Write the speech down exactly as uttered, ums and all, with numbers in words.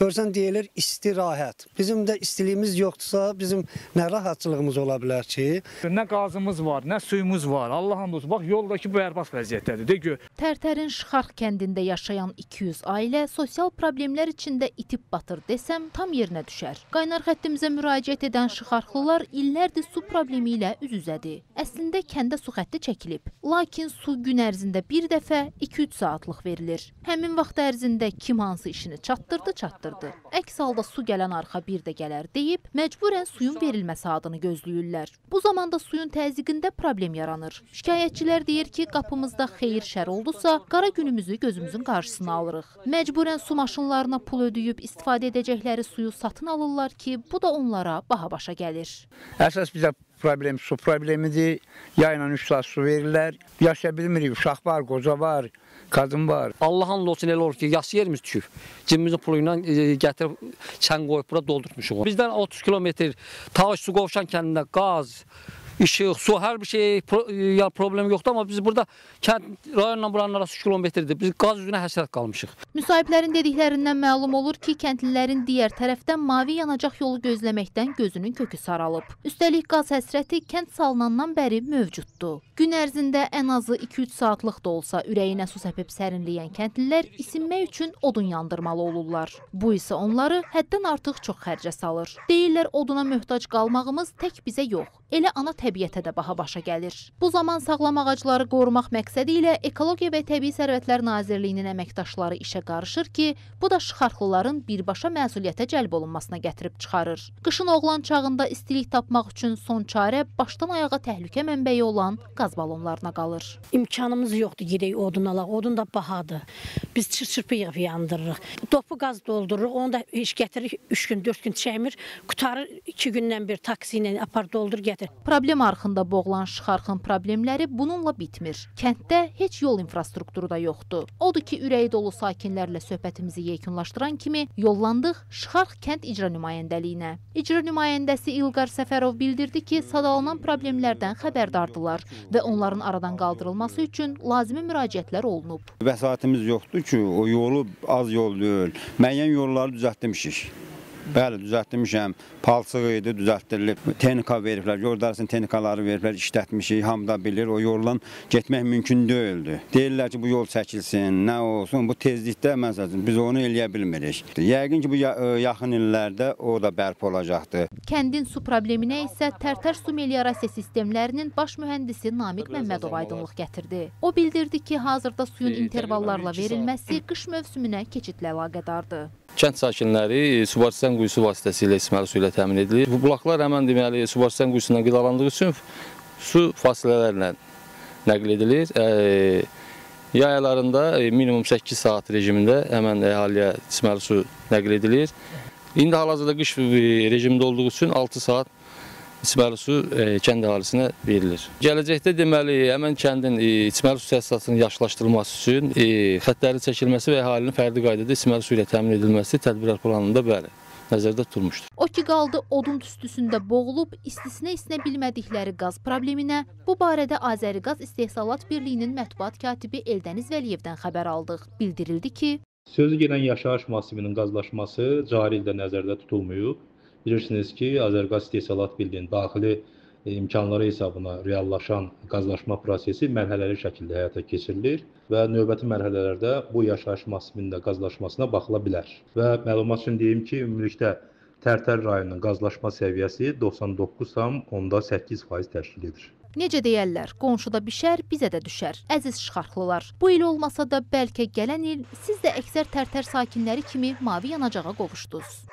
Görsən deyilir isti rahat. Bizim də istiliyimiz yoxdursa, bizim nə rahatçılığımız ola bilər ki? Nə qazımız var, nə suyumuz var. Allah hamd olsun. Bax yoldakı bu bərbad vəziyyətdədir. De gör. Tərtərin Şıxarx kəndində yaşayan iki yüz ailə sosial problemlər içində itib batır desəm tam yerinə düşər. Qaynar xəttimizə müraciət edən Şıxarxlılar illərdir su problemi ilə üz-üzədir. Əslində kəndə su xətti çəkilib. Lakin su gün ərzində bir dəfə iki üç saatlıq verilir. Həmin vaxt ərzində kim hansı işini çatdırdı, çatdırdı. Əks halda su gələn arxa bir də gələr deyib, məcburən suyun verilmə saatını gözləyirlər. Bu zamanda suyun təzyiqində problem yaranır. Şikayətçilər deyir ki, qapımızda xeyir şər oldusa, qara günümüzü gözümüzün qarşısına alırıq. Məcburən su maşınlarına pul ödəyib istifadə edəcəkləri suyu satın alırlar ki, bu da onlara baha başa gəlir. Əsas bizə problem su problemidir. Yayla üç saat su verirlər. Yaşaya bilmirik, uşaq var, qoca var, qadın var. Allah'ın olsun elə olur ki, yas yerimiz düşüb. Cibimizin puluyla gətirib çən qoyub bura doldurmuşuq. Bizdən otuz kilometr Tağış su qovşan kəndində qaz, işıq, su, hər bir şey ya problem yoxdur, amma biz burada kənd rayonla buranın arası üç kilometrdir. Biz qaz üzünə həsrət qalmışıq. Müsahiblərin dediklərindən məlum olur ki, kəndlilərin digər tərəfdən mavi yanacaq yolu gözləməkdən gözünün kökü saralıb. Üstəlik qaz həsrəti kənd salınandan bəri mövcuddur. Gün ərzində ən azı iki üç saatlıq da olsa ürəyinə su səpib sərinləyən kəndlilər isinmək üçün odun yandırmalı olurlar. Bu isə onları həddən artıq çox xərcə salır. Deyirlər oduna möhtac qalmağımız tək bizə yox, elə ana təbiətə də baha başa gəlir. Bu zaman sağlam ağacları qorumaq məqsədi ilə Ekologiya və Təbii Sərvətlər Nazirliyinin əməkdaşları işə qarışır ki, bu da Şıxarxlıların birbaşa məsuliyyətə cəlb olunmasına gətirib çıxarır. Qışın oğlan çağında istilik tapmaq üçün son çarə başdan ayağa təhlükə mənbəyi olan qaz balonlarına qalır. İmkanımız yoxdur, gedək odun alaq, odun da bahadır. Biz çırpı yığıb yandırırıq. Topu qaz doldururuq, onu da iş gətirir, üç gün, dörd gün çəkmir, qutarır, iki gündən bir taksi ilə apar doldur gətir. Problem arxında boğulan Şıxarxın problemləri bununla bitmir. Kənddə heç yol infrastrukturu da yoxdur. Odur ki, ürəyi dolu sakinlərlə söhbətimizi yekunlaşdıran kimi yollandıq Şıxarx kənd icra nümayəndəliyinə. İcra nümayəndəsi İlqar Səfərov bildirdi ki, sadalanan problemlərdən xəbərdardılar və onların aradan qaldırılması üçün lazımi müraciətlər olunub. Vəsaitimiz yoxdur ki, o yolu az yol deyil. Müəyyən yolları düzəltmişik. Bəli, düzəltmişəm. Palçıq idi, düzəltdirilib. Texnika veriblər, yol idarəsinin texnikaları veriblər, işlətmişik, hamda bilir. O yoldan getmək mümkün deyildi. Deyirlər ki, bu yol çəkilsin, nə olsun, bu tezlikdə məsələn biz onu eləyə bilmirik. Yəqin ki, bu yaxın illərdə o da bərpa olacaqdır. Kəndin su probleminə isə Tərtər su meliorasiya sistemlərinin baş mühəndisi Namiq Məmmədov aydınlıq gətirdi. O bildirdi ki, hazırda suyun intervallarla verilməsi qış mövsümünə keçidlə əlaqədardır. Kənd sakinləri Subaristan quyusu vasitəsilə içməli su ilə təmin edilir. Bu bulaqlar həmən deməli Subaristan quyusundan qidalandığı üçün su fasilələrlə nəql edilir. E, yay aylarında e, minimum səkkiz saat rejimində həmən əhaliyə içməli su nəql edilir. İndi hal-hazırda qış rejimində olduğu üçün altı saat içməli su e, kənd əhalisinə verilir. Gələcəkdə deməli həmən kəndin e, içməli su təsisatının yaşlaşdırılması üçün e, xəttlərin çəkilməsi və əhalinin fərdi qaydada içməli su ilə təmin edilməsi tədbirlər planında bəli nəzərdə tutulmuşdur. O ki qaldı odun tüstüsündə boğulub istisinə isinə bilmədikləri qaz probleminə, bu barədə Azəriqaz İstehsalat Birliyinin mətbuat katibi Eldəniz Vəliyevdən xəbər aldıq. Bildirildi ki, sözü gedən yaşayış massivinin qazlaşması cari ildə nəzərdə tutulmayıb. Bilirsiniz ki, Azəriqaz İstehsalat Birliyinin daxili imkanları hesabına reallaşan qazlaşma prosesi mərhələli şəkildə həyata keçirilir və növbəti mərhələlərdə bu yaşayış massivinin qazlaşmasına baxıla bilər. Və məlumat üçün deyim ki, ümumilikdə Tərtər rayonunun qazlaşma səviyyəsi doxsan doqquz tam onda səkkiz faiz təşkil edir. Necə deyərlər, qonşuda bişər, bizə də düşər. Əziz Şıxarxlılar, bu il olmasa da bəlkə gələn il siz də əksər Tərtər sakinləri kimi mavi yanacağa qovuşdunuz.